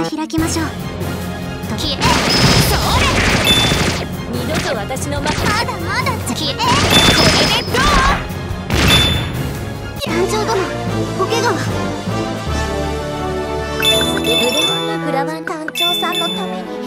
は開きましょう。消え、それ。二度と私のまだまだ消え、これでどう？団長殿、お怪我は？腕のフラワー団長さんのために